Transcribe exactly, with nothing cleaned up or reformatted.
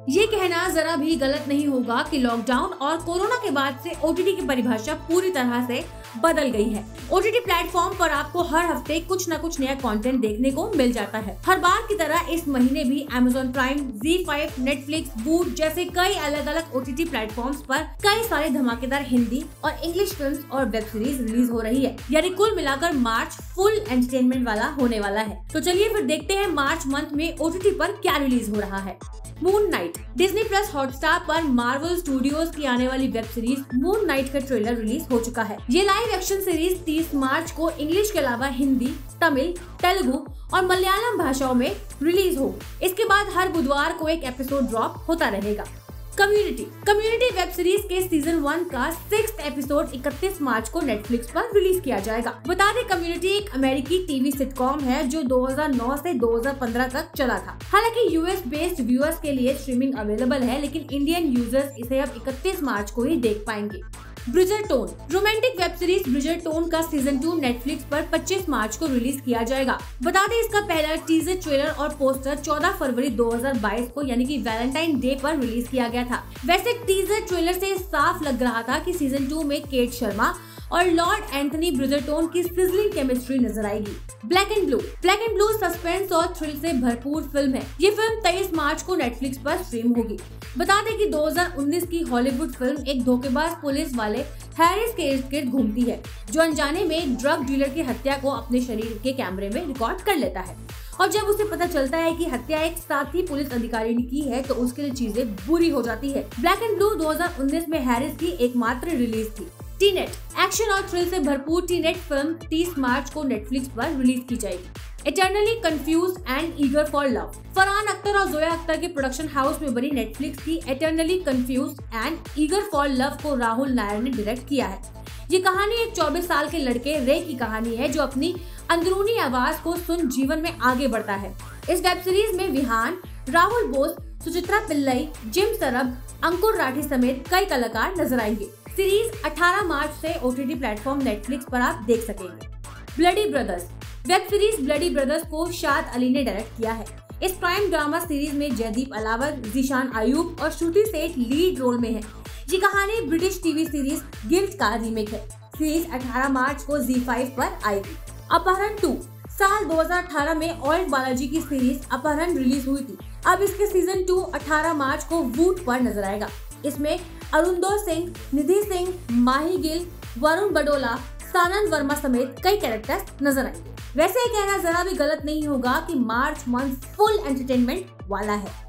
ये कहना जरा भी गलत नहीं होगा कि लॉकडाउन और कोरोना के बाद से ओटीटी की परिभाषा पूरी तरह से बदल गई है। ओटीटी प्लेटफॉर्म पर आपको हर हफ्ते कुछ न कुछ नया कंटेंट देखने को मिल जाता है। हर बार की तरह इस महीने भी Amazon Prime, Zee five, Netflix, Voot जैसे कई अलग अलग ओटीटी प्लेटफॉर्म्स पर कई सारे धमाकेदार हिंदी और इंग्लिश फिल्म्स और वेब सीरीज रिलीज हो रही है। यानी कुल मिलाकर मार्च फुल एंटरटेनमेंट वाला होने वाला है। तो चलिए फिर देखते हैं मार्च मंथ में ओटीटी पर क्या रिलीज हो रहा है। Moon Knight. Disney plus Hotstar पर मार्वल स्टूडियोज की आने वाली वेब सीरीज मून नाइट का ट्रेलर रिलीज हो चुका है। ये लाइव एक्शन सीरीज तीस मार्च को इंग्लिश के अलावा हिंदी, तमिल, तेलुगु और मलयालम भाषाओं में रिलीज होगी। इसके बाद हर बुधवार को एक एपिसोड ड्रॉप होता रहेगा। कम्युनिटी। कम्युनिटी वेब सीरीज के सीजन वन का सिक्स्थ एपिसोड इकतीस मार्च को नेटफ्लिक्स पर रिलीज किया जाएगा। बता दें कम्युनिटी एक अमेरिकी टीवी सिटकॉम है जो दो हज़ार नौ से दो हज़ार पंद्रह तक चला था। हालांकि यूएस बेस्ड व्यूअर्स के लिए स्ट्रीमिंग अवेलेबल है, लेकिन इंडियन यूजर्स इसे अब इकतीस मार्च को ही देख पाएंगे। Bridgerton. Romantic web series Bridgerton का सीजन टू नेटफ्लिक्स पर पच्चीस मार्च को रिलीज किया जाएगा। बता दें इसका पहला टीजर, ट्रेलर और पोस्टर चौदह फरवरी दो हज़ार बाईस को यानी कि वैलेंटाइन डे पर रिलीज किया गया था। वैसे टीजर ट्रेलर से साफ लग रहा था कि सीजन टू में केट शर्मा और लॉर्ड एंथनी ब्रिजरटोन की सिजलिंग केमिस्ट्री नजर आएगी। Black and blue. Black and blue suspense और थ्रिल से भरपूर फिल्म है। ये फिल्म तेईस मार्च को नेटफ्लिक्स पर स्ट्रीम होगी। बता दें कि दो हज़ार उन्नीस की हॉलीवुड फिल्म एक धोखेबाज पुलिस वाले हैरिस के इर्द गिर्द घूमती है, जो अनजाने में ड्रग डीलर की हत्या को अपने शरीर के कैमरे में रिकॉर्ड कर लेता है। और जब उसे पता चलता है कि हत्या एक साथी पुलिस अधिकारी ने की है, तो उसके लिए चीजें बुरी हो जाती है। ब्लैक एंड ब्लू दो हज़ार उन्नीस में हैरिस की एकमात्र रिलीज थी। टी-नेट। एक्शन और थ्रिल से भरपूर टी-नेट फिल्म तीस मार्च को नेटफ्लिक्स पर रिलीज की जाएगी। Eternally confused and eager for love. Farhan Akhtar और जोया अख्तर के प्रोडक्शन हाउस में बनी नेटफ्लिक्स की eternally confused and eager for love को राहुल नायर ने डायरेक्ट किया है। ये कहानी एक चौबीस साल के लड़के रे की कहानी है, जो अपनी अंदरूनी आवाज को सुन जीवन में आगे बढ़ता है। इस वेब सीरीज में विहान, राहुल बोस, सुचित्रा पिल्लई, जिम सरब, अंकुर राठी समेत कई कलाकार नजर आएंगे। सीरीज अठारह मार्च से ओटीटी प्लेटफॉर्म नेटफ्लिक्स पर आप देख सकेंगे। Bloody brothers. Web series bloody brothers को शाद अली ने डायरेक्ट किया है। इस प्राइम ड्रामा सीरीज में जयदीप अलावर, जीशान आयूब और श्रुति सेठ लीड रोल में है। ये कहानी ब्रिटिश टीवी सीरीज गिल्ट का रीमेक है। सीरीज अठारह मार्च को ज़ी फाइव पर आएगी। अपहरण टू। साल दो हज़ार अठारह में ऑयल बालाजी की सीरीज अपहरण रिलीज हुई थी। अब इसके सीजन टू अठारह मार्च को वूट पर नजर आएगा। इसमें अरुंदो सिंह, निधि सिंह, माही गिल, वरुण बडोला, सानंद वर्मा समेत कई कैरेक्टर्स नजर आएंगे। वैसे ये कहना जरा भी गलत नहीं होगा कि मार्च मंथ फुल एंटरटेनमेंट वाला है।